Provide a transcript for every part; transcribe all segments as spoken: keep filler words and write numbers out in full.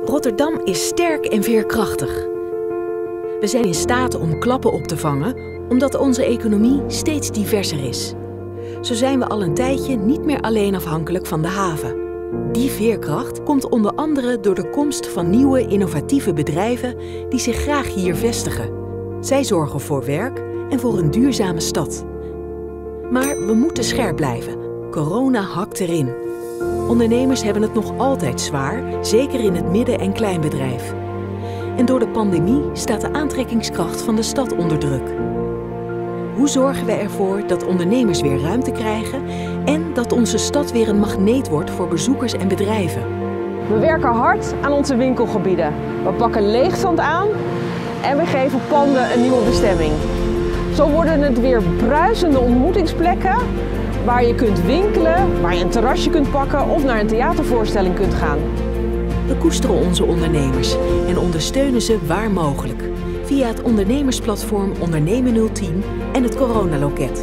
Rotterdam is sterk en veerkrachtig. We zijn in staat om klappen op te vangen, omdat onze economie steeds diverser is. Zo zijn we al een tijdje niet meer alleen afhankelijk van de haven. Die veerkracht komt onder andere door de komst van nieuwe innovatieve bedrijven die zich graag hier vestigen. Zij zorgen voor werk en voor een duurzame stad. Maar we moeten scherp blijven. Corona hakt erin. Ondernemers hebben het nog altijd zwaar, zeker in het midden- en kleinbedrijf. En door de pandemie staat de aantrekkingskracht van de stad onder druk. Hoe zorgen we ervoor dat ondernemers weer ruimte krijgen en dat onze stad weer een magneet wordt voor bezoekers en bedrijven? We werken hard aan onze winkelgebieden. We pakken leegstand aan en we geven panden een nieuwe bestemming. Zo worden het weer bruisende ontmoetingsplekken waar je kunt winkelen, waar je een terrasje kunt pakken of naar een theatervoorstelling kunt gaan. We koesteren onze ondernemers en ondersteunen ze waar mogelijk via het ondernemersplatform Ondernemen nul tien en het Coronaloket.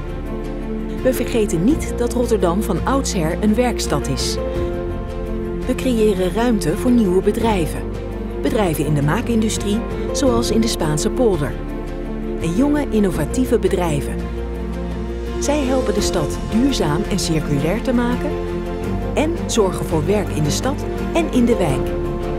We vergeten niet dat Rotterdam van oudsher een werkstad is. We creëren ruimte voor nieuwe bedrijven. Bedrijven in de maakindustrie, zoals in de Spaanse polder. En jonge, innovatieve bedrijven. Zij helpen de stad duurzaam en circulair te maken en zorgen voor werk in de stad en in de wijk.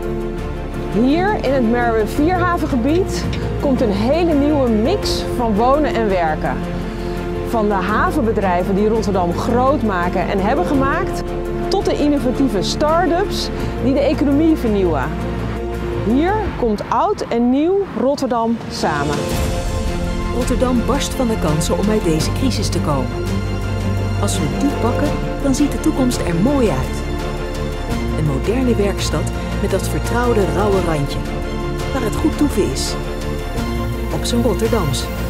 Hier in het Merwe Vierhavengebied komt een hele nieuwe mix van wonen en werken. Van de havenbedrijven die Rotterdam groot maken en hebben gemaakt, tot de innovatieve start-ups die de economie vernieuwen. Hier komt oud en nieuw Rotterdam samen. Rotterdam barst van de kansen om uit deze crisis te komen. Als we die pakken, dan ziet de toekomst er mooi uit. Een moderne werkstad met dat vertrouwde rauwe randje, waar het goed toeven is. Op zijn Rotterdams.